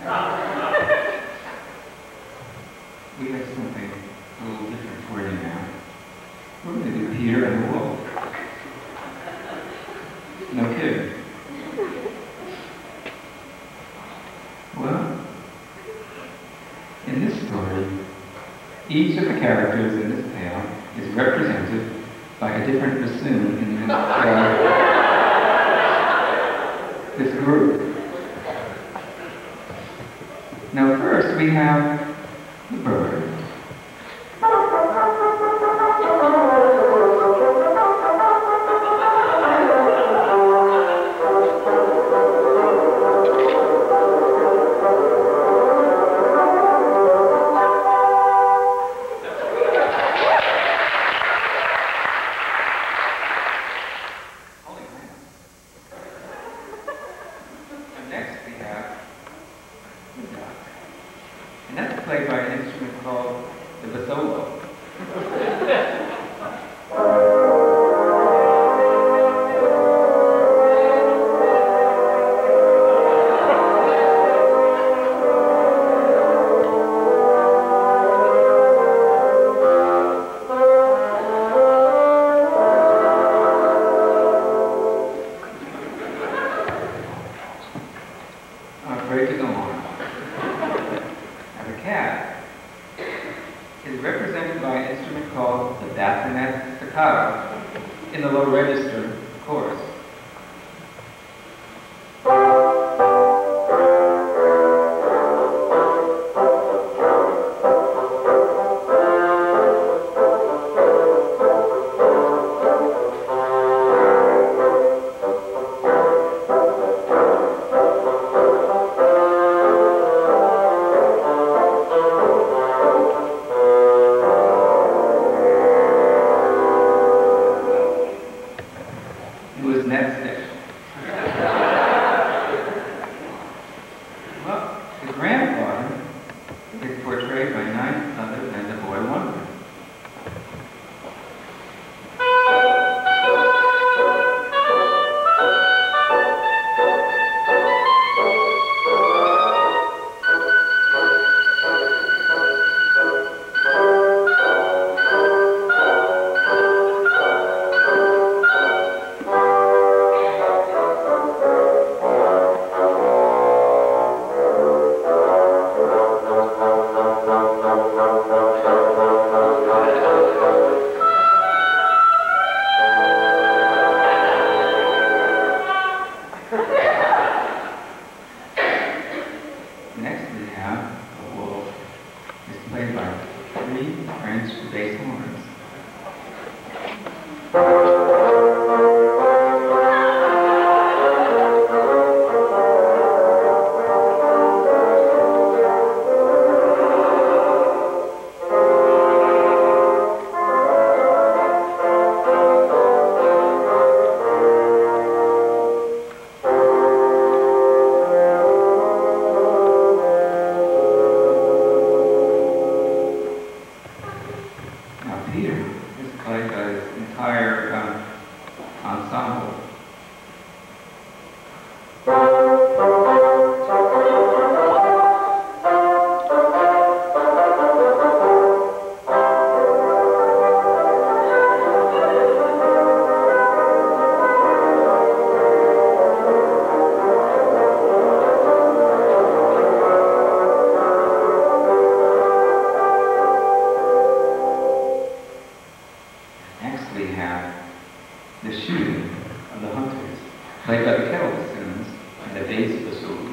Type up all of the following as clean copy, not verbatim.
We have something a little different for you now. We're going to do Peter and the Wolf. No kidding. Well, in this story, each of the characters in this tale is represented by a different bassoon in this group. Now first we have the bird. And that's played by an instrument called the bassoon. I'm afraid to go on. The cat is represented by an instrument called the bassoonists staccato in the low register chorus. Well, the grandfather is portrayed by none other than the boy wonder. Next we have the wolf. It's played by 3 French bass horns. Peter is played by this entire ensemble. Next we have the shooting of the hunters, played by the Carroll bassoons and the bass bassoon.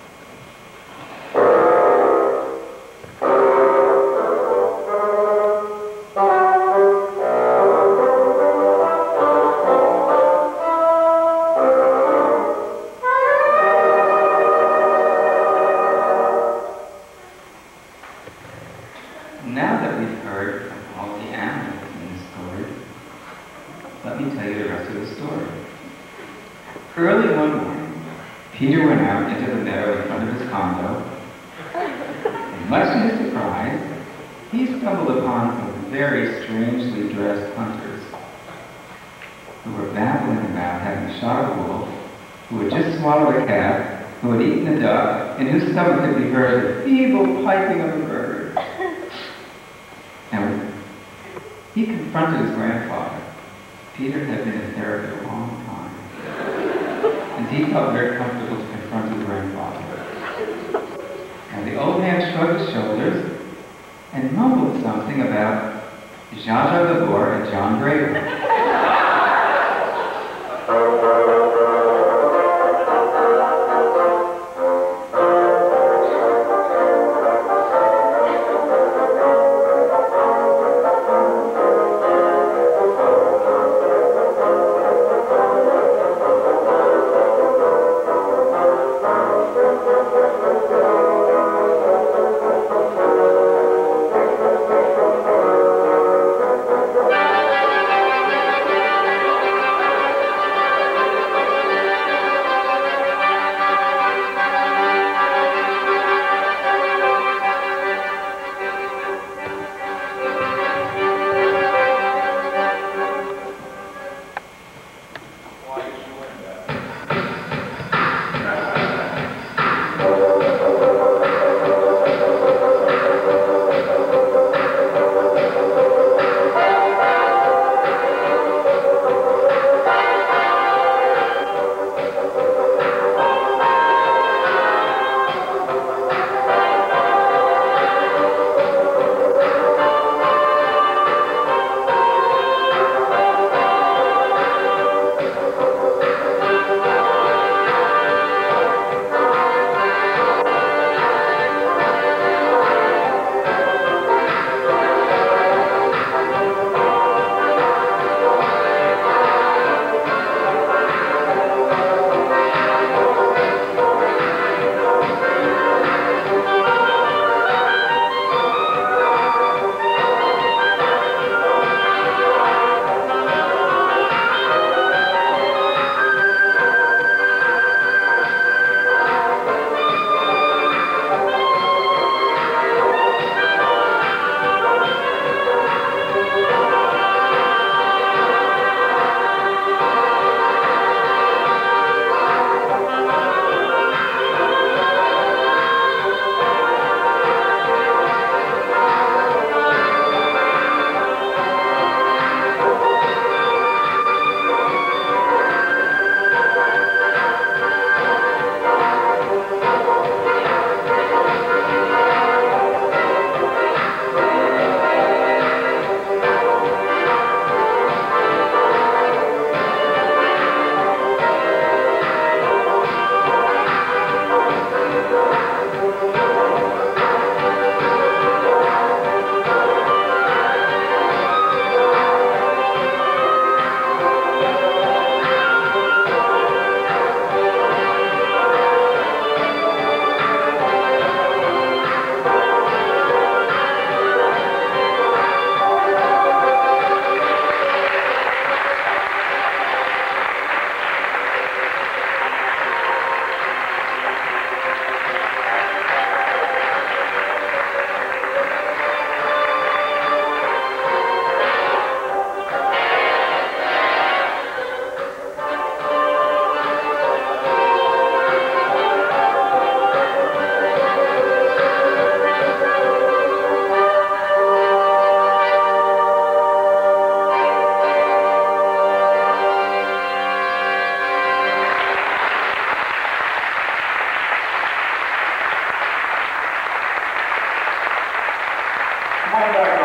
Now that we've heard of all the animals in this story, let me tell you the rest of the story. Early one morning, Peter went out into the meadow in front of his condo, and much to his surprise, he stumbled upon some very strangely dressed hunters who were babbling about having shot a wolf, who had just swallowed a cat, who had eaten a duck, in whose stomach could be heard the feeble piping of a bird. And he confronted his grandfather. Peter had been in therapy a long time, and he felt very comfortable to confront his grandfather. And the old man shrugged his shoulders and mumbled something about Zsa Zsa Gabor and John Graver. Come on back.